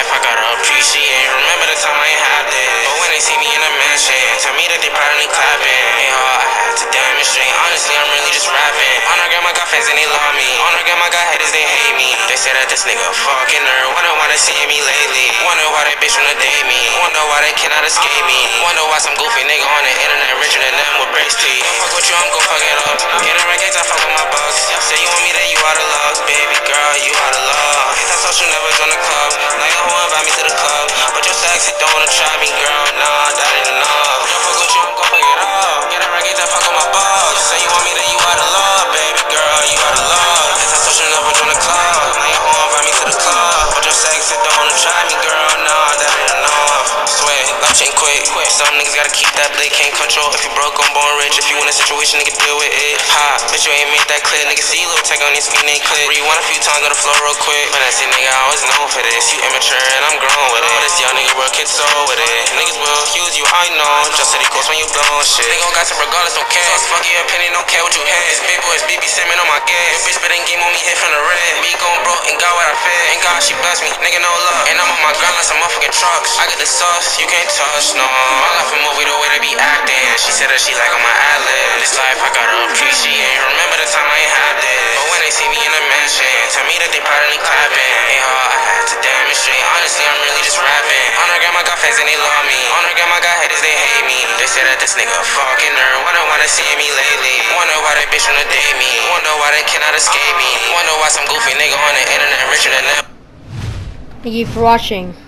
life I gotta appreciate. Remember the time I ain't had this, but when they see me in a mansion, tell me that they proud and they clapping. Ain't hard, I had to demonstrate. Honestly, I'm really just rapping. On her grandma got fans and they love me. On her grandma got haters, they hate me. They say that this nigga a fucking nerd. Wonder why they seeing me lately. Wonder why that bitch wanna date me. Wonder why they cannot escape me. Wonder why some goofy nigga on the internet richer than them with brace teeth. Don't fuck with you, I'm gon' fuck it up. Get in rankings, I fuck with my bucks. Say you want me, then you out of luck. Baby girl, you out of love. Hit that social, never join the club. Like who invite me to the club? But you're sexy, don't wanna try me, girl. Nah, that ain't enough. Don't fuck with you, I'm gon' fuck it up. Get in rankings, I fuck with my bucks. Say you want me, then you out of love. Baby girl, you out of love. Hit that social, never join the club. Like who invite me to the club? But you're sexy, don't wanna try me, girl. Nah, that ain't enough. Swear, life change quick. Some niggas gotta keep that blade, can't control. If you broke, I'm born rich. If you in a situation, nigga, deal with it. Ha, bitch, you ain't made that clear. Nigga, see little tech on these feet, ain't click. Rewind a few times on the floor real quick. But I see, nigga, I always known for this. You immature and I'm grown with it. But this young nigga, real kid soul with it. Niggas will accuse you, I know. Just city course when you blowin' shit. They gon' gossip regardless, don't care. Fuck your opinion, don't care what you had. This big boy, it's BB Simmons on my gas. Your bitch spitting game on me, hit from the red. Me gon' broke and got what I fed. Thank God she blessed me, nigga, no love. And I'm on my grind like some motherfucking trucks. I get the sauce, you can't touch, no. My life a movie, the way they be acting. She said that she like on my ad-lib. This life I gotta appreciate. Remember the time I ain't had this, but when they see me in a mansion, tell me that they proud and they clapping. Ain't hard, I had to demonstrate. Honestly, I'm really just rapping. On her grandma got fans and they love me. On her grandma got haters, they hate me. They say that this nigga a fucking nerd. Wonder why they seeing me lately. Wonder why that bitch wanna date me. Wonder why they cannot escape me. Wonder why some goofy nigga on the internet richer than them. Thank you for watching.